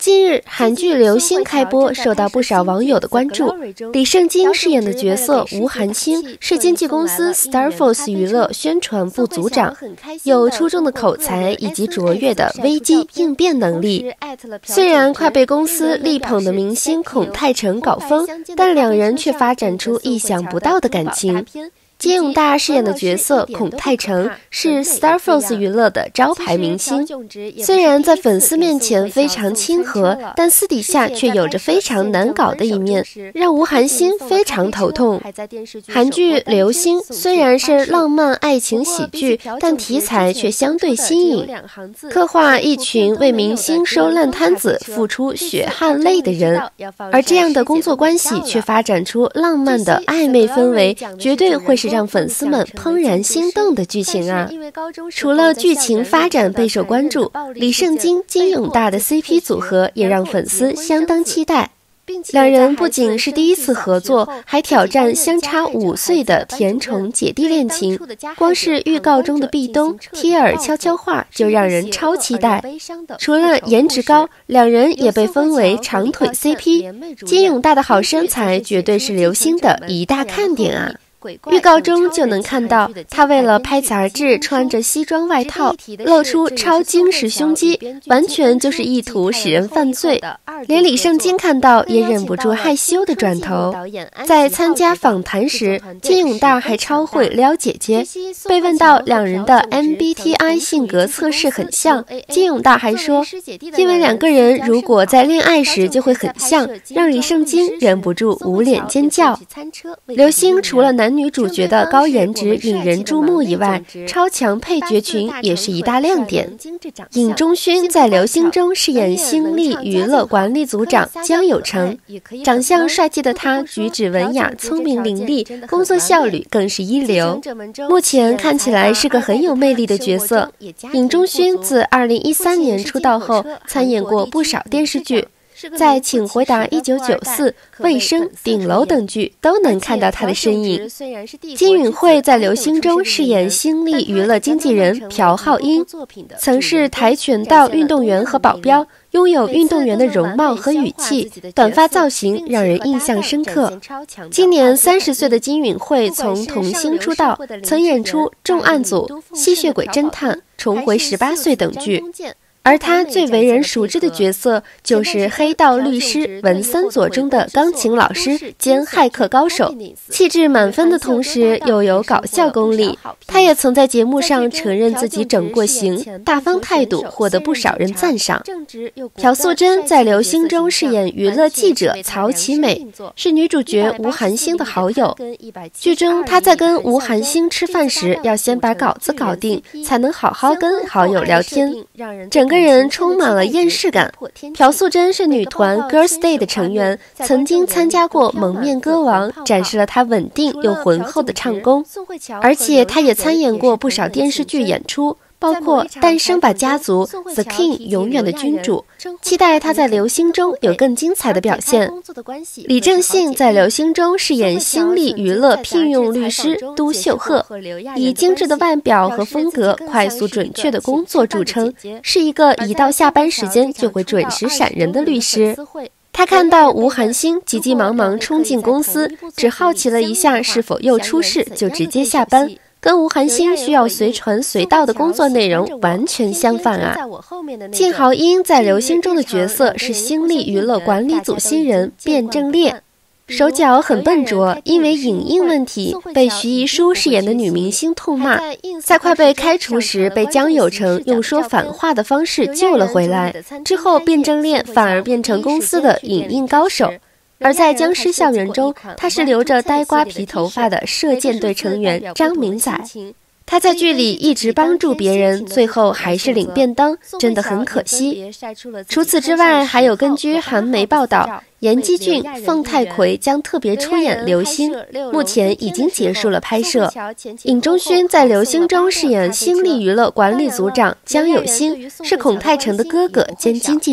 近日，韩剧《流星》开播，受到不少网友的关注。李圣经饰演的角色吴寒星是经纪公司 Starforce 娱乐宣传部组长，有出众的口才以及卓越的危机应变能力。虽然快被公司力捧的明星孔泰成搞疯，但两人却发展出意想不到的感情。金永大饰演的角色孔泰成是 Starforce 娱乐的招牌明星，虽然在粉丝面前非常亲和，但私底下却有着非常难搞的一面，让吴寒星非常头痛。韩剧《流星》虽然是浪漫爱情喜剧，但题材却相对新颖，刻画一群为明星收烂摊子付出血汗泪的人，而这样的工作关系却发展出浪漫的暧昧氛围，绝对会是让粉丝们怦然心动的剧情啊！除了剧情发展备受关注，李圣经、金永大的 CP 组合也让粉丝相当期待。两人不仅是第一次合作，还挑战相差5岁的甜宠姐弟恋情。光是预告中的壁咚、贴耳悄悄话就让人超期待。除了颜值高，两人也被封为长腿 CP。金永大的好身材绝对是流星的一大看点啊！预告中就能看到，他为了拍杂志穿着西装外套，露出超精实胸肌，完全就是意图使人犯罪。连李圣经看到也忍不住害羞的转头。在参加访谈时，金永大还超会撩姐姐。被问到两人的 MBTI 性格测试很像，金永大还说，因为两个人如果在恋爱时就会很像，让李圣经忍不住捂脸尖叫。流星除了男女主角的高颜值引人注目以外，超强配角群也是一大亮点。尹中勋在《流星》中饰演新力娱乐管理组长江有成，长相帅气的他举止文雅、聪明伶俐，工作效率更是一流。目前看起来是个很有魅力的角色。尹中勋自2013年出道后，参演过不少电视剧。在《请回答1994》、《卫生》、《顶楼》等剧都能看到他的身影。金允惠在《流星》中饰演新力娱乐经纪人朴浩英，曾是跆拳道运动员和保镖，拥有运动员的容貌和语气，短发造型让人印象深刻。今年30岁的金允惠从童星出道，曾演出《重案组》、《吸血鬼侦探》、《重回18岁》等剧。而他最为人熟知的角色就是《黑道律师文森佐》中的钢琴老师兼骇客高手，气质满分的同时又有搞笑功力。他也曾在节目上承认自己整过型，大方态度获得不少人赞赏。朴素贞在《流星》中饰演娱乐记者曹启美，是女主角吴寒星的好友。剧中她在跟吴寒星吃饭时，要先把稿子搞定，才能好好跟好友聊天。整个人充满了厌世感。朴素贞是女团 Girls' Day 的成员，曾经参加过《蒙面歌王》，展示了她稳定又浑厚的唱功。而且她也参演过不少电视剧演出，包括《诞生吧家族》、The King 永远的君主，期待他在《流星》中有更精彩的表现。李正信在《流星》中饰演新力娱乐聘用律师都秀赫，以精致的外表和风格、快速准确的工作著称，是一个一到下班时间就会准时闪人的律师。他看到吴寒星急急忙忙冲进公司，只好奇了一下是否又出事，就直接下班。跟吴寒星需要随传随到的工作内容完全相反啊！靳豪英在《流星》中的角色是新力娱乐管理组新人卞正烈，手脚很笨拙，因为影印问题被徐怡舒饰演的女明星痛骂，在快被开除时被江有成用说反话的方式救了回来。之后卞正烈反而变成公司的影印高手。而在僵尸校园中，他是留着呆瓜皮头发的射箭队成员张明仔。他在剧里一直帮助别人，最后还是领便当，真的很可惜。除此之外，还有根据韩媒报道，严基俊、凤太奎将特别出演《流星》，目前已经结束了拍摄。尹中勋在《流星》中饰演新力娱乐管理组长江有兴，是孔泰成的哥哥兼经纪人。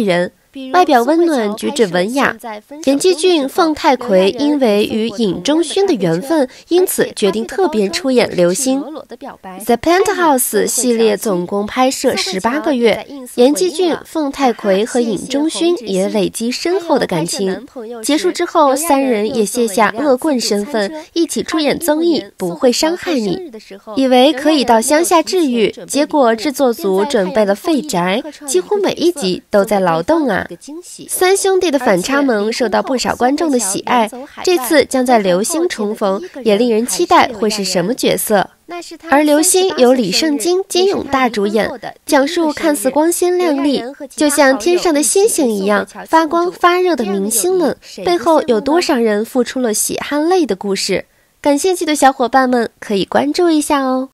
外表温暖，举止文雅。严基俊、凤太奎因为与尹中勋的缘分，因此决定特别出演刘星。The Penthouse 系列总共拍摄18个月，严基俊、凤太奎和尹中勋也累积深厚的感情。结束之后，3人也卸下恶棍身份，一起出演综艺《不会伤害你》，以为可以到乡下治愈，结果制作组准备了废宅，几乎每一集都在劳动啊。3兄弟的反差萌受到不少观众的喜爱，这次将在流星重逢，也令人期待会是什么角色。而流星由李圣经、金永大主演，讲述看似光鲜亮丽，就像天上的星星一样发光发热的明星们，背后有多少人付出了血汗泪的故事。感兴趣的小伙伴们可以关注一下哦。